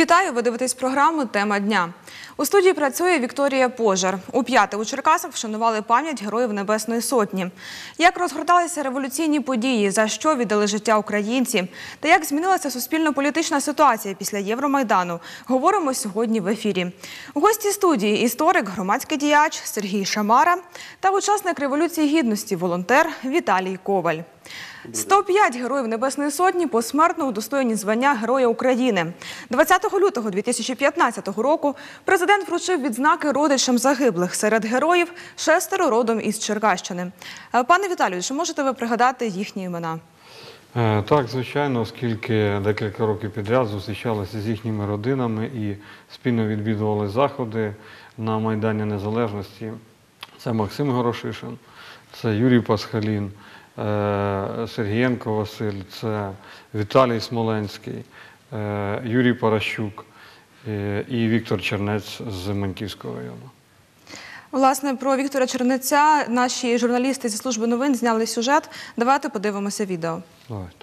Вітаю! Ви дивитесь програму «Тема дня». У студії працює Вікторія Пожар. Уп'яте у Черкасах вшанували пам'ять Героїв Небесної Сотні. Як розгорталися революційні події, за що віддали життя українці, та як змінилася суспільно-політична ситуація після Євромайдану, говоримо сьогодні в ефірі. У гості студії – історик, громадський діяч Сергій Шамара та учасник Революції Гідності, волонтер Віталій Коваль. 105 Героїв Небесної Сотні посмертно удостоєні звання Героя України. 20 лютого 2015 року президент вручив відзнаки родичам загиблих. Серед героїв 6 родом із Черкащини. Пане Віталію, чи можете ви пригадати їхні імена? Так, звичайно, оскільки декілька років підряд зустрічалися з їхніми родинами і спільно відвідували заходи на Майдані Незалежності. Це Максим Горошишин, це Юрій Пасхалін, Сергієнко Василь, це Віталій Смоленський, Юрій Паращук і Віктор Чернець з Маньківського району. Власне, про Віктора Чернеця наші журналісти зі служби новин зняли сюжет. Давайте подивимося відео. Давайте.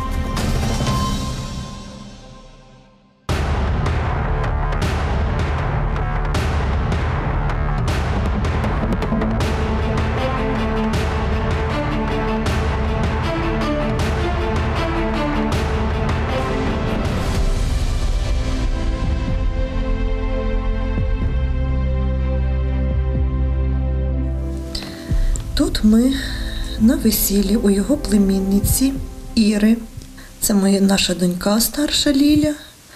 Тут ми на весіллі у його племінниці Іри. Це наша донька старша Ліля.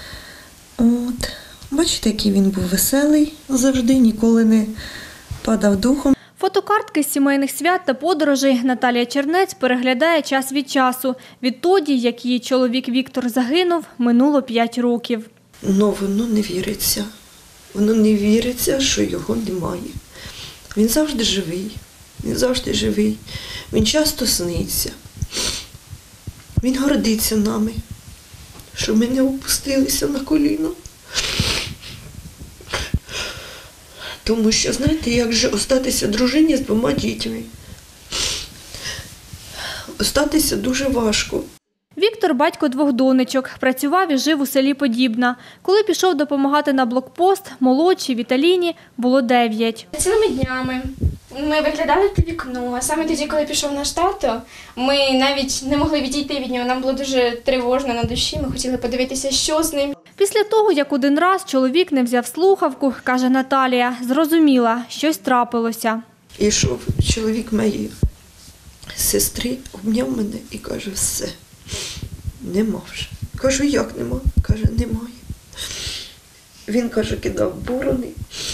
Бачите, який він був веселий завжди, ніколи не падав духом. Фотокартки з сімейних свят та подорожей Наталія Чернець переглядає час від часу. Відтоді, як її чоловік Віктор загинув, минуло 5 років. Воно не віриться. Воно не віриться, що його немає. Він завжди живий. Він завжди живий. Він часто сниться. Він гордиться нами, що ми не опустилися на коліно. Тому що, знаєте, як же остатися дружині з 2 дітьми? Остатися дуже важко. Віктор – батько 2 донечок. Працював і жив у селі Подібна. Коли пішов допомагати на блокпост, молодшій Віталіні було 9. Цілими днями ми виглядали в вікно, а саме тоді, коли пішов наш тато, ми навіть не могли відійти від нього, нам було дуже тривожно на душі, ми хотіли подивитися, що з ним. Після того, як один раз чоловік не взяв слухавку, каже Наталія, зрозуміла, щось трапилося. Ішов чоловік моєї сестри, обняв мене і каже, все, нема вже. Кажу, як нема? Каже, немає. Він, каже, кидав борони.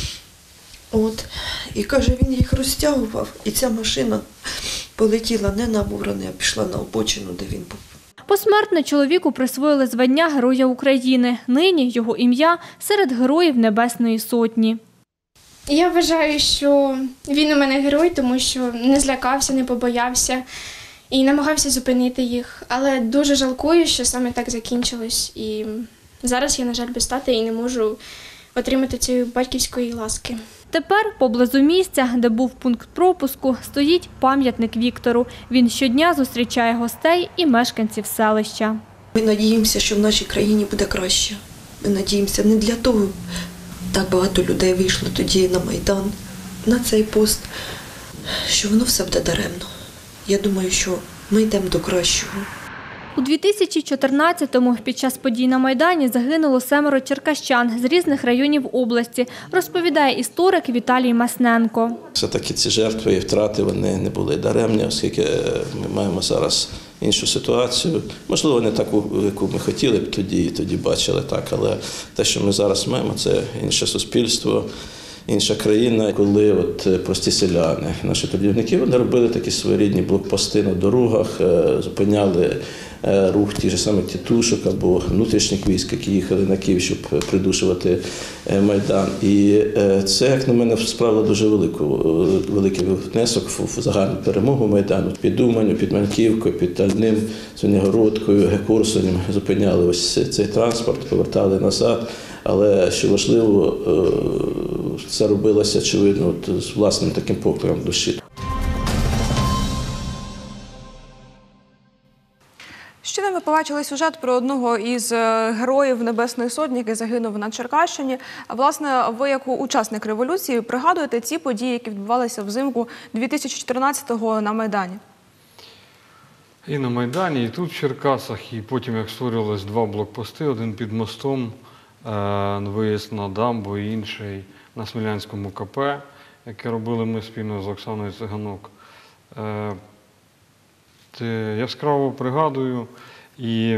І каже, він їх розтягував, і ця машина полетіла не на борони, а пішла на обочину, де він був. Посмертно чоловіку присвоїли звання Героя України. Нині його ім'я серед Героїв Небесної Сотні. Я вважаю, що він у мене герой, тому що не злякався, не побоявся і намагався зупинити їх. Але дуже жалкую, що саме так закінчилось. І зараз я, на жаль, без тата і не можу отримати цієї батьківської ласки. Тепер поблизу місця, де був пункт пропуску, стоїть пам'ятник Віктору. Він щодня зустрічає гостей і мешканців селища. Ми надіємося, що в нашій країні буде краще. Ми надіємося не для того, так багато людей вийшло тоді на Майдан, на цей пост, що воно все буде даремно. Я думаю, що ми йдемо до кращого. У 2014-му під час подій на Майдані загинуло 7 черкащан з різних районів області, розповідає історик Віталій Масненко. Все-таки ці жертви і втрати вони не були даремні, оскільки ми маємо зараз іншу ситуацію. Можливо, не таку, яку ми хотіли б тоді бачили, так, але те, що ми зараз маємо, це інше суспільство, інша країна, коли прості селяни, наші трудівники, вони робили такі своєрідні блокпости на дорогах, зупиняли рух тих же самих тітушок або внутрішніх військ, які їхали на Київ, щоб придушувати Майдан. І це, як на мене, справило дуже великий внесок в загальну перемогу Майдану. Під Уманню, під Маньківкою, під Тальним, Звенигородкою, Курсунем зупиняли ось цей транспорт, повертали назад. Але, що важливо, це робилося, очевидно, з власним таким покликом душі. Ще не Щойно ми побачили сюжет про одного із героїв Небесної Сотні, який загинув на Черкащині. А власне, ви як учасник революції пригадуєте ці події, які відбувалися взимку 2014-го на Майдані? І на Майдані, і тут в Черкасах, і потім, як створювалися два блокпости, один під мостом, виїзд на дамбу, і інший на Смілянському КП, яке робили ми спільно з Оксаною Циганок. Яскраво пригадую, і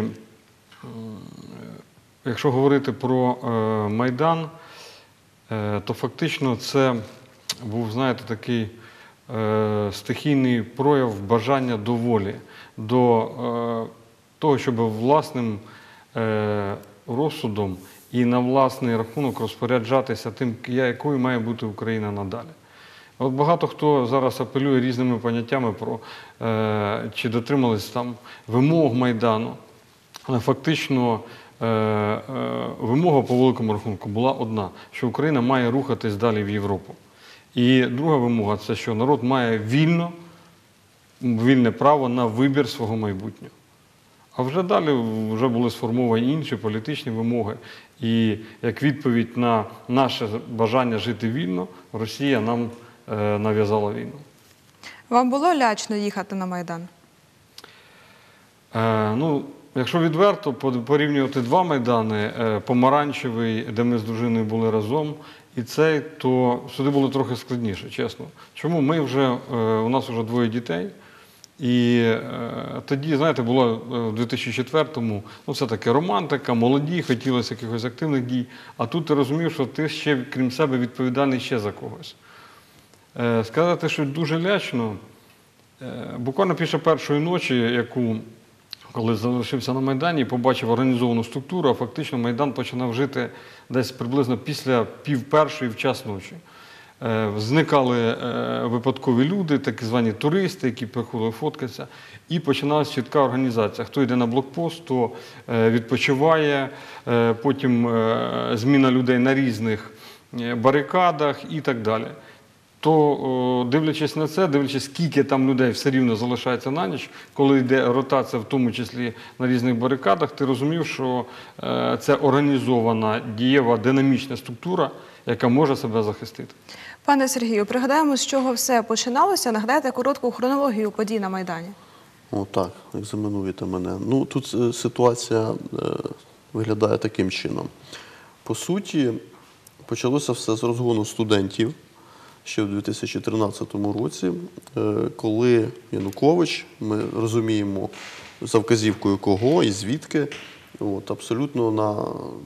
якщо говорити про Майдан, то фактично це був, знаєте, такий стихійний прояв бажання до волі, до того, щоб власним розсудом і на власний рахунок розпоряджатися тим, якою має бути Україна надалі. От багато хто зараз апелює різними поняттями про чи дотримались там вимог Майдану, але фактично вимога по великому рахунку була одна, що Україна має рухатись далі в Європу. І друга вимога – це, що народ має вільне право на вибір свого майбутнього. А вже далі вже були сформовані інші політичні вимоги. І як відповідь на наше бажання жити вільно, Росія нам нав'язала війну. Вам було лячно їхати на Майдан? Якщо відверто порівнювати два Майдани, помаранчевий, де ми з дружиною були разом, і цей, то сюди було трохи складніше, чесно. Чому? У нас вже двоє дітей, і тоді, знаєте, було в 2004-му, все-таки романтика, молоді, хотілося якихось активних дій, а тут ти розумів, що ти ще, крім себе, відповідальний ще за когось. Сказати, що дуже лячно, буквально після першої ночі, коли залишився на Майдані, побачив організовану структуру, а фактично Майдан починав жити десь приблизно після 12:30 в час ночі. Зникали випадкові люди, так звані туристи, які приходили фоткатися, і починалася чітка організація. Хто йде на блокпост, хто відпочиває, потім зміна людей на різних барикадах і так далі. То, дивлячись на це, дивлячись, скільки там людей все рівно залишається на ніч, коли йде ротація, в тому числі на різних барикадах, ти розумів, що це організована, дієва, динамічна структура, яка може себе захистити. Пане Сергію, пригадаємо, з чого все починалося. Нагадайте коротку хронологію подій на Майдані. Так, екзаменуєте мене. Тут ситуація виглядає таким чином. По суті, почалося все з розгону студентів ще в 2013 році, коли Янукович, ми розуміємо, за вказівкою кого і звідки, абсолютно на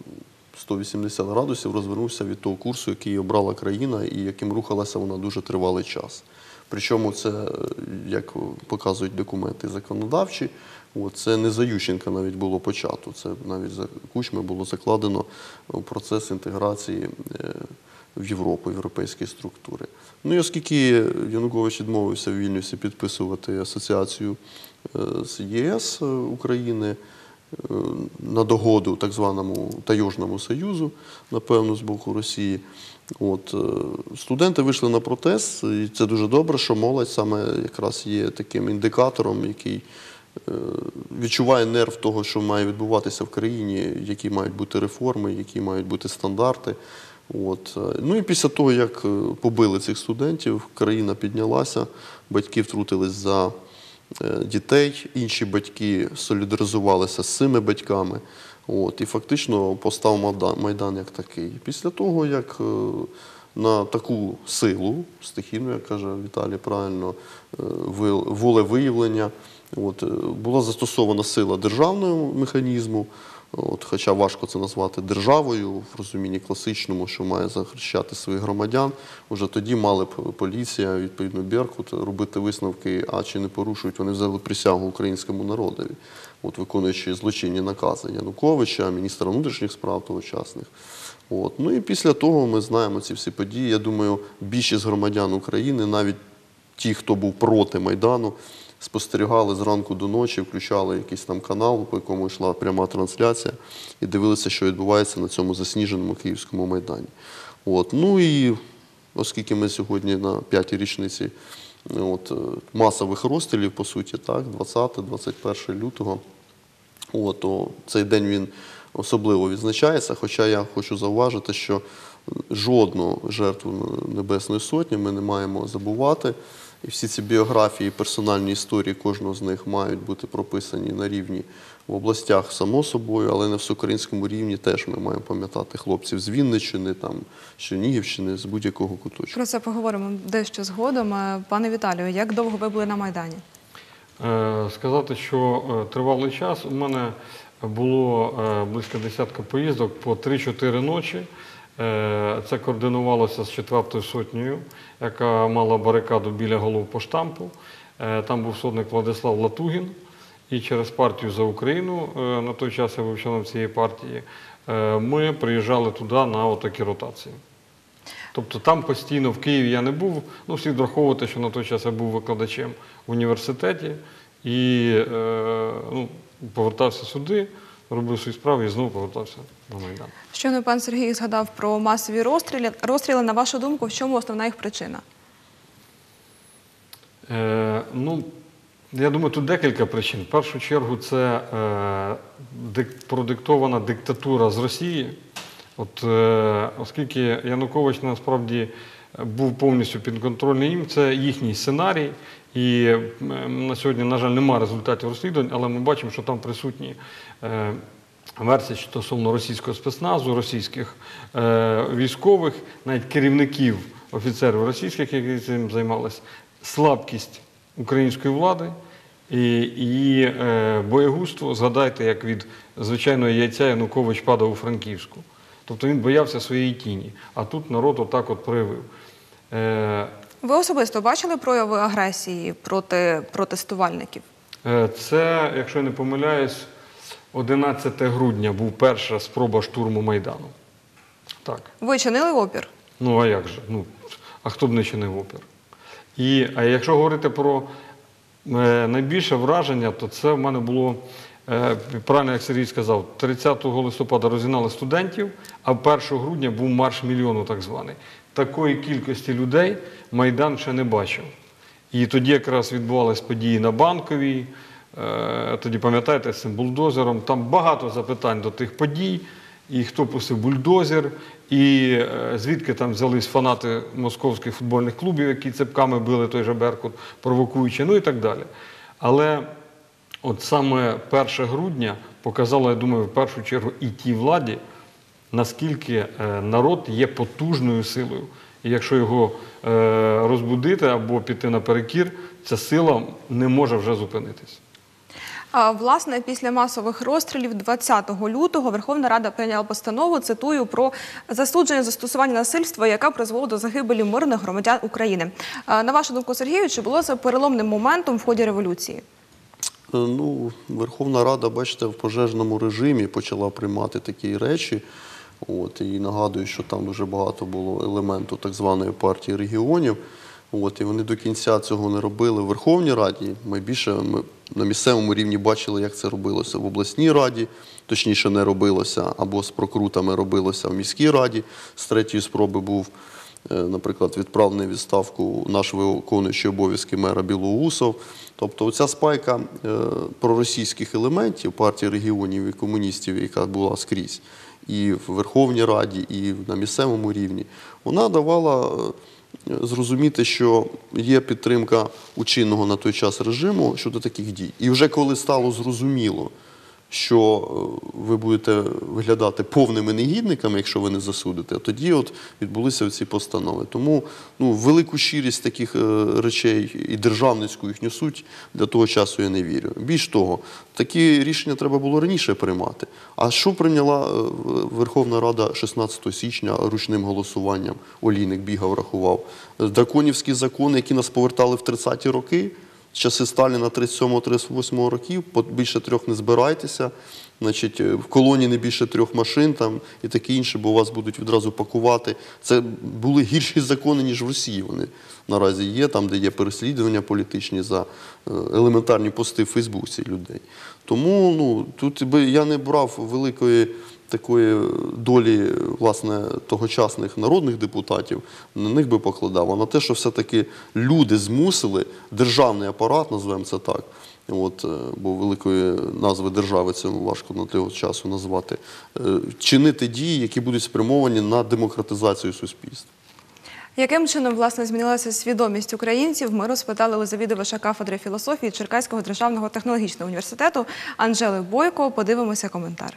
180 градусів розвернувся від того курсу, який обрала країна і яким рухалася вона дуже тривалий час. Причому це, як показують документи законодавчі, це не за Ющенка навіть було почато, це навіть за Кучми було закладено процес інтеграції в Європу, європейські структури. І оскільки Янукович відмовився в Вільнюсі підписувати асоціацію з ЄС України на догоду так званому Таежному Союзу, напевно, з боку Росії, студенти вийшли на протест, і це дуже добре, що молодь саме якраз є таким індикатором, який відчуває нерв того, що має відбуватися в країні, які мають бути реформи, які мають бути стандарти. І після того, як побили цих студентів, країна піднялася, батьки втрутились за дітей, інші батьки солідаризувалися з цими батьками. І фактично постав Майдан як такий. Після того, як на таку силу, стихійну, як каже Віталій правильно, волевиявлення, була застосована сила державного механізму, хоча важко це назвати державою в розумінні класичному, що має захищати своїх громадян, вже тоді мали б поліція, відповідно Беркут, робити висновки, а чи не порушують, вони взяли присягу українському народові, виконуючи злочинні накази Януковича, міністра внутрішніх справ тогочасних. І після того ми знаємо ці всі події. Я думаю, більшість громадян України, навіть ті, хто був проти Майдану, спостерігали зранку до ночі, включали якийсь там канал, по якому йшла пряма трансляція, і дивилися, що відбувається на цьому засніженому Київському Майдані. І оскільки ми сьогодні на 5-й річниці масових розстрілів, по суті, 20-21 лютого, то цей день він особливо відзначається, хоча я хочу зауважити, що жодну жертву Небесної Сотні ми не маємо забувати. І всі ці біографії, персональні історії кожного з них мають бути прописані на рівні в областях, само собою, але на всеукраїнському рівні теж ми маємо пам'ятати хлопців з Вінниччини, з Чернігівщини, з будь-якого куточку. Про це поговоримо дещо згодом. Пане Віталію, як довго ви були на Майдані? Сказати, що тривалий час. У мене було близько десятка поїздок по 3-4 ночі. Це координувалося з 4-ю сотнею, яка мала барикаду біля головпоштампу. Там був сотник Владислав Латугін. І через партію «За Україну», на той час я був членом цієї партії, ми приїжджали туди на такі ротації. Тобто там постійно, в Києві я не був, слід враховувати, що на той час я був викладачем в університеті і повертався сюди, робив свої справи і знову повертався на Майдан. Щойно пан Сергій згадав про масові розстріли. На вашу думку, в чому основна їх причина? Я думаю, тут декілька причин. В першу чергу це продиктована диктатура з Росії. Оскільки Янукович насправді був повністю підконтрольний їм, це їхній сценарій. І на сьогодні, на жаль, немає результатів розслідувань, але ми бачимо, що там присутні версії стосовно російського спецназу, російських військових, навіть керівників, офіцерів російських, які цим займалися, слабкість української влади і її боєгузтво. Згадайте, як від звичайного яйця Янукович падав у Франківську. Тобто він боявся своєї тіні, а тут народ отак проявив. Ви особисто бачили прояви агресії проти протестувальників? Це, якщо я не помиляюсь, 11 грудня був перша спроба штурму Майдану. Так. Ви чинили опір? А як же? А хто б не чинив опір? А якщо говорити про найбільше враження, то це в мене було, правильно як Сергій сказав, 30 листопада розігнали студентів, а 1 грудня був марш мільйону так званий. Такої кількості людей Майдан ще не бачив. І тоді якраз відбувалися події на Банковій, тоді, пам'ятаєте, з цим бульдозером. Там багато запитань до тих подій, і хто пустив бульдозер, і звідки там взялись фанати московських футбольних клубів, які цепками били той же Беркут, провокуючи, і так далі. Але от саме 1 грудня показало, я думаю, в першу чергу і тій владі, наскільки народ є потужною силою. І якщо його розбудити або піти наперекір, ця сила не може вже зупинитись. Власне, після масових розстрілів 20 лютого Верховна Рада прийняла постанову, цитую, про засудження застосування насильства, яке призвело до загибелі мирних громадян України. На вашу думку, Сергію, чи було це переломним моментом в ході революції? Верховна Рада, бачите, в пожежному режимі почала приймати такі речі. І нагадую, що там дуже багато було елементу так званої партії регіонів. І вони до кінця цього не робили в Верховній Раді. Ми на місцевому рівні бачили, як це робилося в обласній раді, точніше не робилося, або з прокрутами робилося в міській раді. З 3-ї спроби був, наприклад, відправлений у відставку наш виконуючий обов'язки мера Білоусов. Тобто оця спайка проросійських елементів партії регіонів і комуністів, яка була скрізь, і в Верховній Раді, і на місцевому рівні, вона давала зрозуміти, що є підтримка у чинного на той час режиму щодо таких дій. І вже коли стало зрозуміло, що ви будете виглядати повними негідниками, якщо ви не засудите, тоді відбулися ці постанови. Тому велику щирість таких речей і державницьку їхню суть для того часу я не вірю. Більш того, такі рішення треба було раніше приймати. А що прийняла Верховна Рада 16 січня ручним голосуванням? Олійник бігав, рахував. Драконівські закони, які нас повертали в 30-ті роки, з часи Сталіна 37-38 років, більше 3 не збирайтеся, в колоні не більше 3 машин і таке інше, бо вас будуть відразу пакувати. Це були гірші закони, ніж в Росії вони наразі є, там, де є переслідування політичні за елементарні пости в Фейсбуці людей. Тому тут я не брав великої такої долі, власне, тогочасних народних депутатів, на них би покладав, а на те, що все-таки люди змусили, державний апарат, назвемо це так, бо великої назви держави це важко на того часу назвати, чинити дії, які будуть спрямовані на демократизацію суспільства. Яким чином, власне, змінилася свідомість українців, ми розпитали у завідувача кафедри філософії Черкаського державного технологічного університету Анжели Бойко. Подивимося коментар.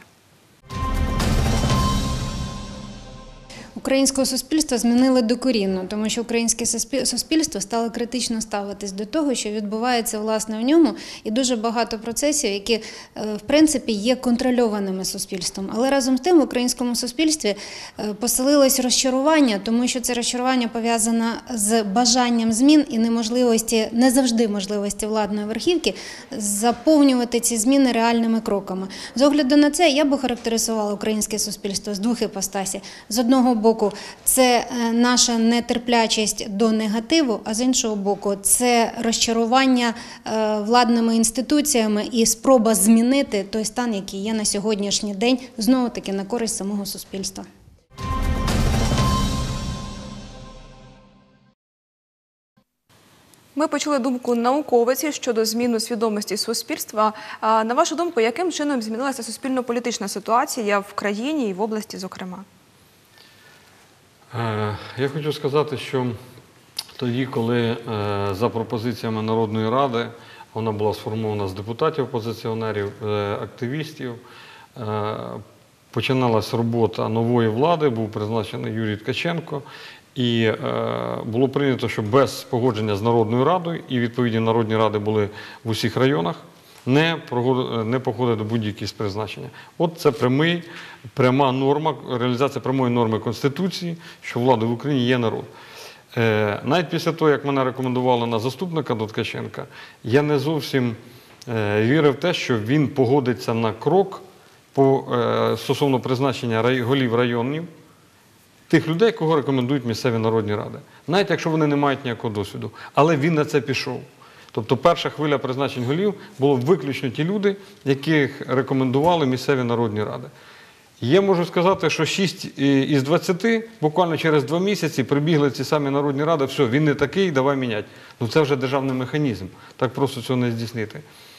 Українського суспільства змінили докорінно, тому що українське суспільство стало критично ставитись до того, що відбувається власне в ньому, і дуже багато процесів, які в принципі є контрольованими суспільством. Але разом з тим в українському суспільстві поселилось розчарування, тому що це розчарування пов'язане з бажанням змін і неможливості, не завжди можливості владної верхівки заповнювати ці зміни реальними кроками. З огляду на це я би характеризувала українське суспільство з двох іпостасів. З одного боку, це наша нетерплячість до негативу, а з іншого боку, це розчарування владними інституціями і спроба змінити той стан, який є на сьогоднішній день, знову-таки на користь самого суспільства. Ми почули думку науковиці щодо зміни свідомості суспільства. На вашу думку, яким чином змінилася суспільно-політична ситуація в країні і в області, зокрема? Я хочу сказати, що тоді, коли за пропозиціями Народної Ради, вона була сформована з депутатів-опозиціонерів, активістів, починалась робота нової влади, був призначений Юрій Ткаченко, і було прийнято, що без погодження з Народною Радою, і відповідні Народні Ради були в усіх районах, не походить до будь-які з призначення. От це пряма норма, реалізація прямої норми Конституції, що влада в Україні є народ. Навіть після того, як мене рекомендували на заступника до Ткаченка, я не зовсім вірив в те, що він погодиться на крок стосовно призначення голів районів, тих людей, кого рекомендують місцеві народні ради. Навіть якщо вони не мають ніякого досвіду. Але він на це пішов. Тобто перша хвиля призначень голів було виключно ті люди, яких рекомендували місцеві народні ради. Я можу сказати, що 6 із 20 буквально через 2 місяці прибігли ці самі народні ради, все, він не такий, давай міняти. Ну це вже державний механізм, так просто цього не здійснити.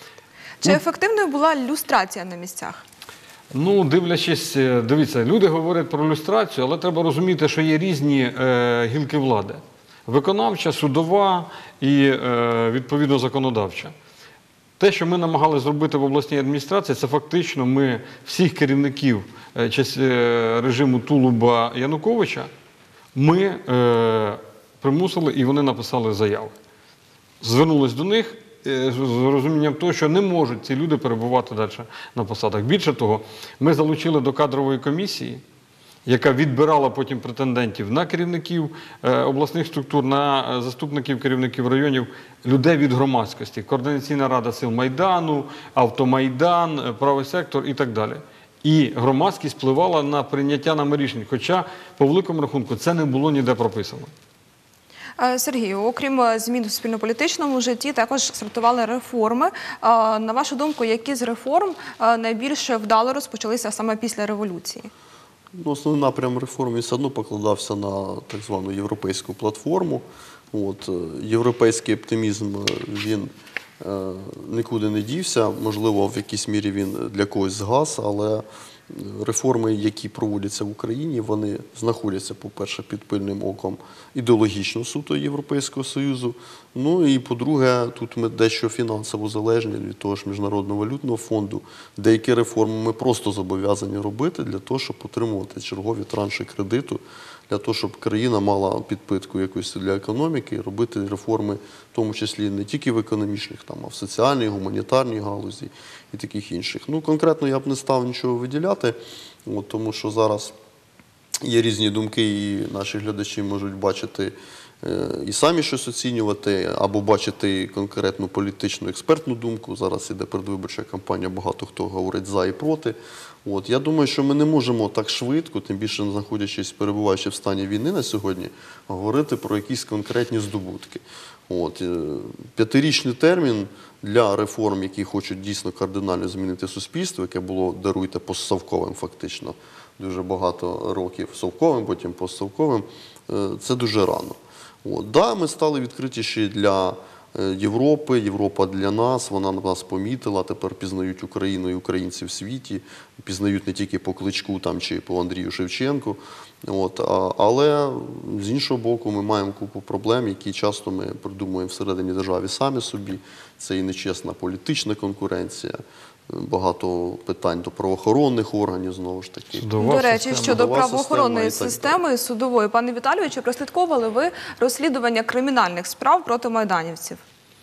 Чи ефективною була люстрація на місцях? Ну, дивлячись, дивіться, люди говорять про люстрацію, але треба розуміти, що є різні гілки влади. Виконавча, судова і, відповідно, законодавча. Те, що ми намагалися зробити в обласній адміністрації, це фактично ми всіх керівників режиму Тулуба-Януковича ми примусили, і вони написали заяви. Звернулись до них з розумінням того, що не можуть ці люди перебувати далі на посадах. Більше того, ми залучили до кадрової комісії, яка відбирала потім претендентів на керівників обласних структур, на заступників керівників районів, людей від громадськості. Координаційна рада сил Майдану, Автомайдан, Правий сектор і так далі. І громадськість впливала на прийняття нами рішень, хоча, по великому рахунку, це не було ніде прописано. Сергію, окрім змін у суспільно-політичному житті, також стартували реформи. На вашу думку, які з реформ найбільш вдало розпочалися саме після революції? Основний напрям реформ все одно покладався на так звану європейську платформу. Європейський оптимізм, він нікуди не дівся, можливо, в якійсь мірі він для когось згас, але реформи, які проводяться в Україні, вони знаходяться, по-перше, під пильним оком ідеологічно суто Європейського Союзу. Ну і, по-друге, тут ми дещо фінансово залежні від того ж Міжнародного валютного фонду. Деякі реформи ми просто зобов'язані робити для того, щоб отримувати чергові транші кредиту, для того, щоб країна мала підпитку якусь для економіки, і робити реформи, в тому числі не тільки в економічних, а в соціальній, гуманітарній галузі і таких інших. Ну, конкретно я б не став нічого виділяти, тому що зараз є різні думки, і наші глядачі можуть бачити і самі щось оцінювати, або бачити конкретну політичну експертну думку. Зараз іде передвиборча кампанія, багато хто говорить за і проти. Я думаю, що ми не можемо так швидко, тим більше знаходячись, перебуваючи в стані війни на сьогодні, говорити про якісь конкретні здобутки. 5-річний термін для реформ, які хочуть дійсно кардинально змінити суспільство, яке було, даруйте, постсовковим фактично, дуже багато років совковим, потім постсовковим, це дуже рано. Да, ми стали відкритіші для Європи, Європа для нас, вона нас помітила, тепер пізнають Україну і українців в світі, пізнають не тільки по Кличку там, чи по Андрію Шевченку. Але з іншого боку ми маємо купу проблем, які часто ми придумуємо всередині держави самі собі. Це і нечесна політична конкуренція, багато питань до правоохоронних органів, знову ж таки. До речі, щодо судова правоохоронної система і так системи судової, пане Віталію, чи прослідковували ви розслідування кримінальних справ проти майданівців?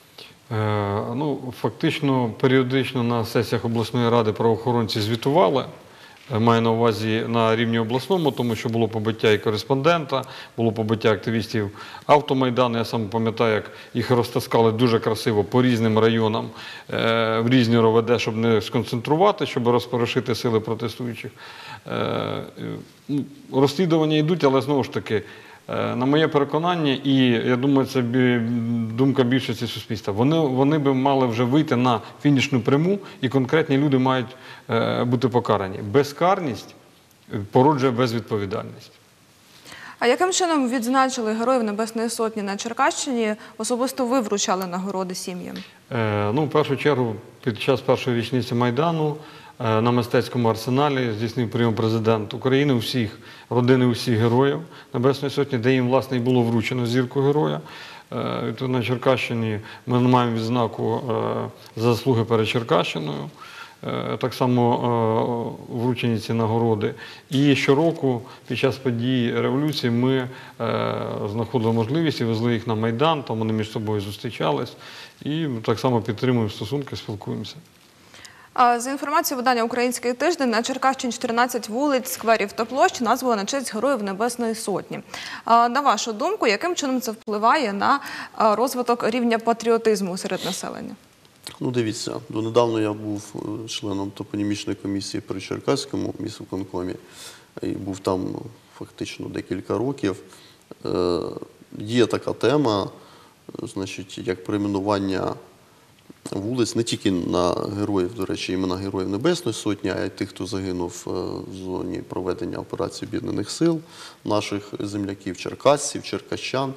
Фактично, періодично на сесіях обласної ради правоохоронці звітували. Маю на увазі на рівні обласному, тому що було побиття і кореспондента, було побиття активістів Автомайдану. Я сам пам'ятаю, як їх розтаскали дуже красиво по різним районам, в різні РОВД, щоб не сконцентрувати, щоб розпорошити сили протестуючих. Розслідування йдуть, але знову ж таки, на моє переконання, і я думаю, це думка більшості суспільства, вони би мали вже вийти на фінішну пряму, і конкретні люди мають бути покарані. Безкарність породжує безвідповідальність. А яким чином відзначили Героїв Небесної Сотні на Черкащині? Особисто ви вручали нагороди сім'ям? В першу чергу, під час першої річниці Майдану на мистецькому арсеналі здійснив прийом президент України родини усіх Героїв Небесної Сотні, де їм, власне, і було вручено зірку Героя. На Черкащині ми маємо відзнаку за заслуги перед Черкащиною. Так само вручені ці нагороди. І щороку під час подій революції ми знаходили можливість і везли їх на Майдан, там вони між собою зустрічались. І так само підтримуємо стосунки, спілкуємося. За інформацією видання «Український тиждень», на Черкащині 14 вулиць, скверів та площ названо на честь Героїв Небесної Сотні. На вашу думку, яким чином це впливає на розвиток рівня патріотизму серед населення? Дивіться, донедавна я був членом топонімічної комісії при Черкаському міськвиконкомі і був там фактично декілька років. Є така тема, як перейменування вулиць не тільки на героїв, до речі, імена Героїв Небесної Сотні, а й тих, хто загинув в зоні проведення операції Об'єднаних сил, наших земляків, черкасців, черкащан.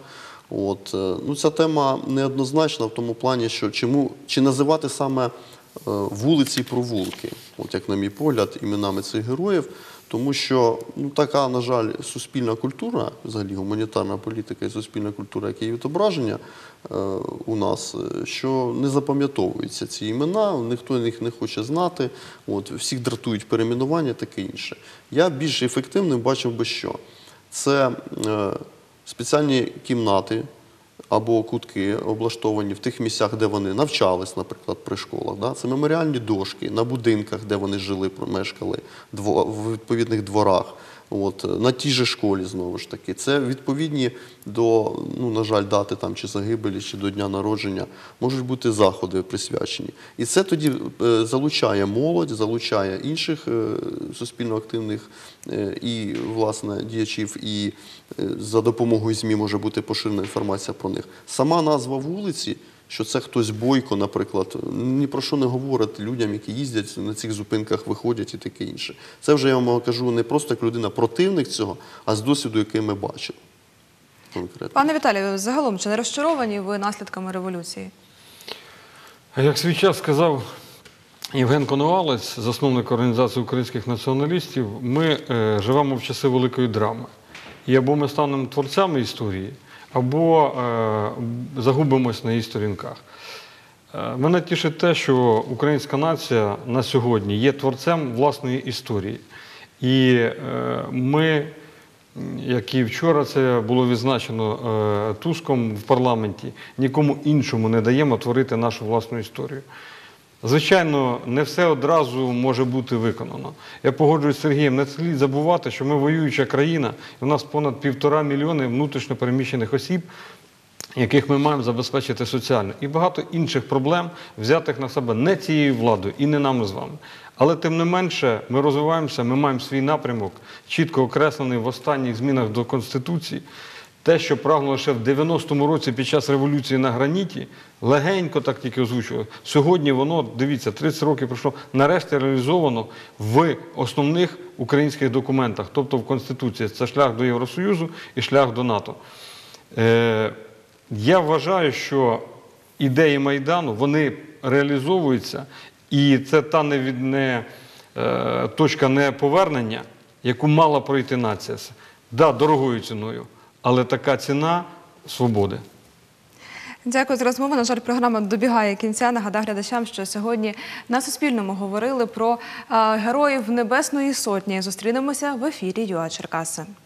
Ця тема неоднозначна в тому плані, що чи називати саме вулиці і провулки, як на мій погляд, іменами цих героїв, тому що така, на жаль, суспільна культура, взагалі гуманітарна політика і суспільна культура, як є відображення у нас, що не запам'ятовуються ці імена, ніхто їх не хоче знати, всіх дратують перейменування, таке інше. Я більш ефективним бачив би що? Це спеціальні кімнати або кутки облаштовані в тих місцях, де вони навчались, наприклад, при школах. Це меморіальні дошки на будинках, де вони жили, мешкали, в відповідних дворах. На тій же школі, знову ж таки. Це відповідні до, на жаль, дати там, чи загибелі, чи до дня народження, можуть бути заходи присвячені. І це тоді залучає молодь, залучає інших суспільно активних і, власне, діячів, і за допомогою ЗМІ може бути поширена інформація про них. Сама назва вулиці, що це хтось Бойко, наприклад, ні про що не говорить людям, які їздять, на цих зупинках виходять і таке інше. Це вже, я вам кажу, не просто як людина противник цього, а з досвіду, який ми бачили. Конкретно. Пане Віталію, загалом, чи не розчаровані ви наслідками революції? Як свій час сказав Євген Коновалець, засновник Організації українських націоналістів, ми живемо в часи великої драми. І або ми станемо творцями історії, або загубимось на її сторінках. Мене тішить те, що українська нація на сьогодні є творцем власної історії. І ми, як і вчора це було відзначено Туском в парламенті, нікому іншому не даємо творити нашу власну історію. Звичайно, не все одразу може бути виконано. Я погоджуюсь з Сергієм, не слід забувати, що ми воююча країна, і у нас понад 1,5 мільйони внутрішньо переміщених осіб, яких ми маємо забезпечити соціально. І багато інших проблем, взятих на себе не цією владою і не нами з вами. Але тим не менше ми розвиваємося, ми маємо свій напрямок, чітко окреслений в останніх змінах до Конституції. Те, що прагнуло ще в 90-му році під час революції на граніті, легенько так тільки озвучували. Сьогодні воно, дивіться, 30 років пройшло, нарешті реалізовано в основних українських документах, тобто в Конституції. Це шлях до Євросоюзу і шлях до НАТО. Я вважаю, що ідеї Майдану, вони реалізовуються, і це та точка неповернення, яку мала пройти нація. Да, дорогою ціною, але така ціна свободи. Дякую за розмову. На жаль, програма добігає кінця. Нагадаю глядачам, що сьогодні на Суспільному говорили про героїв Небесної Сотні. Зустрінемося в ефірі ЮА Черкаси.